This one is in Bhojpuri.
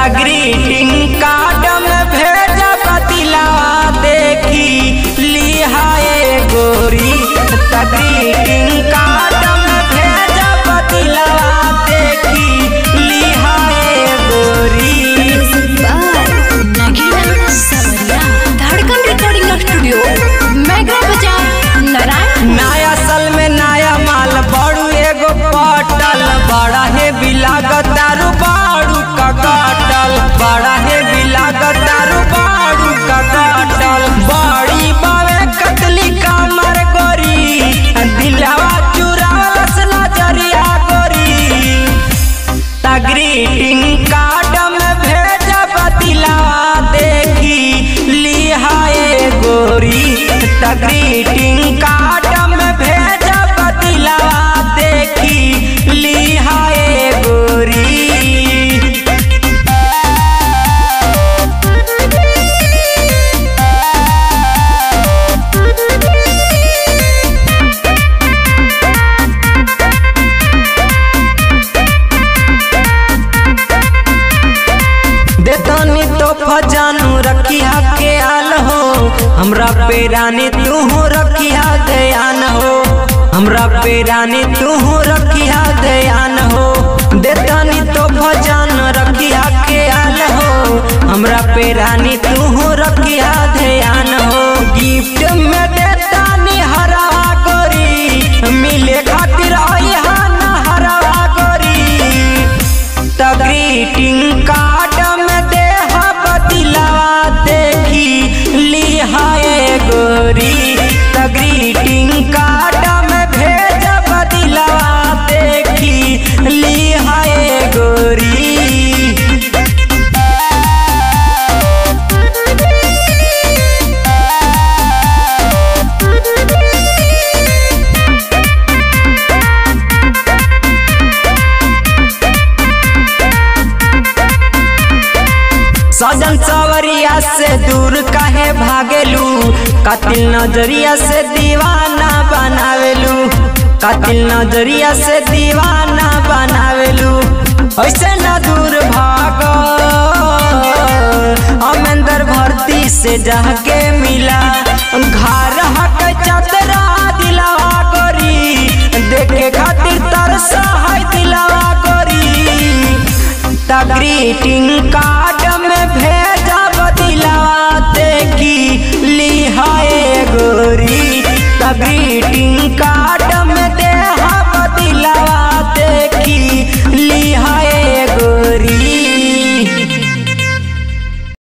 ग्रीटिंग कार्ड में भेजा बतिलावा देखी लिहाए गोरी। ग्रीटिंग कार्ड में भेजा बतिलावा देखी लिहाए गोरी। धड़कन रिकॉर्डिंग स्टूडियो मेगा बाजार नारायण। नया साल में नया माल बड़ू एगो पटल बड़ा है बिलागत दारू बाड़ू का काटल बड़ा है बिलागत दारू बाड़ू का काटल बड़ी बावे कतली कमर गोरी दिलवा चुरावलस नजरिया गोरी। ग्रीटिंग कार्ड में भेजा बतिलावा देखी लिहाए गोरी। ग्रीटिंग कार्ड में भेजा बतिलावा देखी लिहाए गोरी। देतनी तो फजानू रखिया के आल हो हमरा पे रानी तू रखिया दयान हो। हमरा पे रानी तू रखिया दयान हो। देतनी तो फजान रखिया के आल हो हमरा पे रानी तू रखिया दयान हो। गिफ्ट में देतानी हरवा गोरी मिले खातिर आइहा ना हरवा गोरी। ग्रीटिंग कार्ड में देहा बतिलावा देखी लिहाए गोरी। ग्रीटिंग कार्ड में भेजा बतिलावा देखी लिहाए गोरी। सजन सवरिया से दूर काहे भागेलू कातिल नजरिया से दीवाना बनावेलू। कातिल नजरिया से दीवाना बनावेलू ऐसे न दूर भागो। अमेंदर भर्ती से जाके मिला घर हक चतरा दिलावा गोरी देखे खातिर तरसा है दिलावा गोरी। ग्रीटिंग कार्ड में भेजा बतिलावा देखी लिहाए गोरी। Greeting card